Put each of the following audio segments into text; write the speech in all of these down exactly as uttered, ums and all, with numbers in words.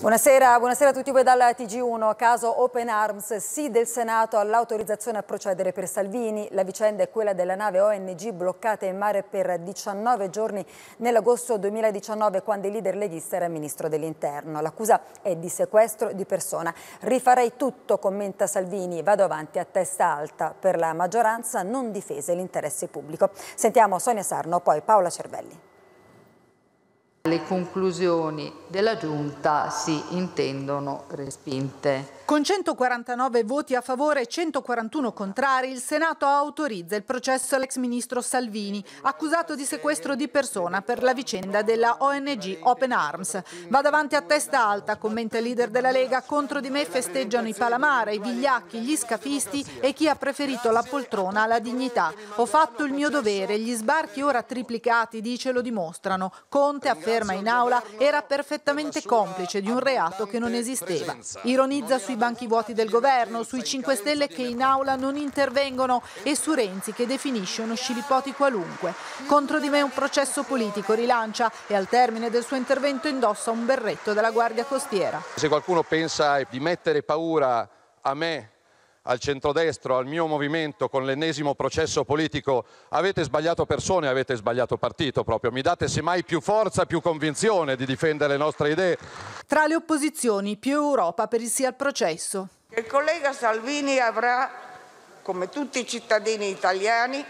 Buonasera, buonasera a tutti voi dalla T G uno. Caso Open Arms, sì del Senato all'autorizzazione a procedere per Salvini. La vicenda è quella della nave O N G bloccata in mare per diciannove giorni nell'agosto duemiladiciannove, quando il leader leghista era ministro dell'Interno. L'accusa è di sequestro di persona. Rifarei tutto, commenta Salvini, vado avanti a testa alta. Per la maggioranza non difese l'interesse pubblico. Sentiamo Sonia Sarno, poi Paola Cervelli. Le conclusioni della Giunta si intendono respinte. Con centoquarantanove voti a favore e centoquarantuno contrari, il Senato autorizza il processo all'ex ministro Salvini, accusato di sequestro di persona per la vicenda della O N G Open Arms. Vado avanti a testa alta, commenta il leader della Lega, contro di me festeggiano i Palamara, i vigliacchi, gli scafisti e chi ha preferito la poltrona alla dignità. Ho fatto il mio dovere, gli sbarchi ora triplicati, dice, lo dimostrano. Conte, afferma in aula, era perfettamente complice di un reato che non esisteva. Ironizza sui banchi vuoti del governo, sui cinque Stelle che in aula non intervengono e su Renzi che definisce uno scilipoti qualunque. Contro di me un processo politico, rilancia, e al termine del suo intervento indossa un berretto della Guardia Costiera. Se qualcuno pensa di mettere paura a me, al centrodestro, al mio movimento con l'ennesimo processo politico, avete sbagliato persone, avete sbagliato partito proprio. Mi date semmai più forza, più convinzione di difendere le nostre idee. Tra le opposizioni, più Europa per il sì al processo. Il collega Salvini avrà, come tutti i cittadini italiani,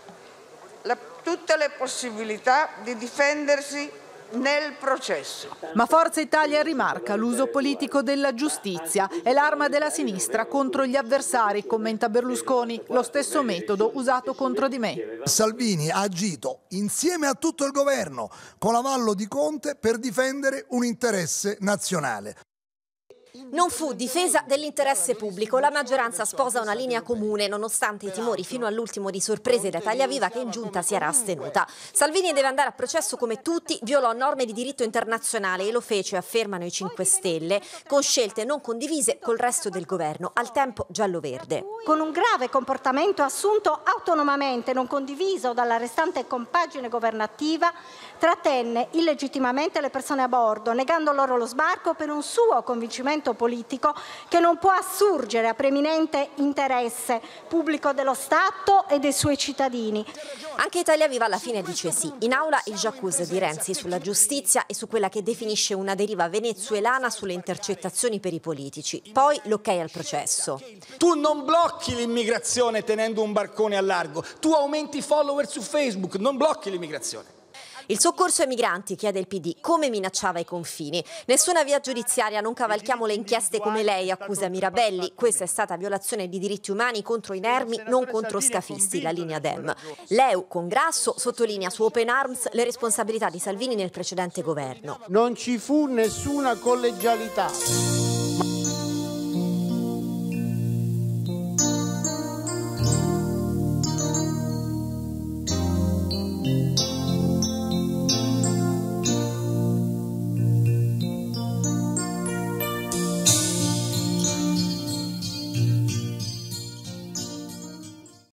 la, tutte le possibilità di difendersi nel processo. Ma Forza Italia rimarca l'uso politico della giustizia. È l'arma della sinistra contro gli avversari, commenta Berlusconi, lo stesso metodo usato contro di me. Salvini ha agito insieme a tutto il governo, con l'avallo di Conte, per difendere un interesse nazionale. Non fu difesa dell'interesse pubblico. La maggioranza sposa una linea comune, nonostante i timori fino all'ultimo di sorprese da Italia Viva, che in giunta si era astenuta. Salvini deve andare a processo come tutti, violò norme di diritto internazionale e lo fece, affermano i cinque Stelle, con scelte non condivise col resto del governo, al tempo giallo-verde. Con un grave comportamento assunto autonomamente, non condiviso dalla restante compagine governativa, trattenne illegittimamente le persone a bordo, negando loro lo sbarco per un suo convincimento politico che non può assurgere a preminente interesse pubblico dello Stato e dei suoi cittadini. Anche Italia Viva alla fine dice sì. In aula il j'accuse di Renzi sulla giustizia e su quella che definisce una deriva venezuelana sulle intercettazioni per i politici. Poi l'ok al processo. Tu non blocchi l'immigrazione tenendo un barcone a largo, tu aumenti i follower su Facebook, non blocchi l'immigrazione. Il soccorso ai migranti, chiede il P D, come minacciava i confini. Nessuna via giudiziaria, non cavalchiamo le inchieste come lei, accusa Mirabelli. Questa è stata violazione di diritti umani contro i inermi, non contro scafisti, la linea Dem. L'E U, con Grasso, sottolinea su Open Arms le responsabilità di Salvini nel precedente governo. Non ci fu nessuna collegialità.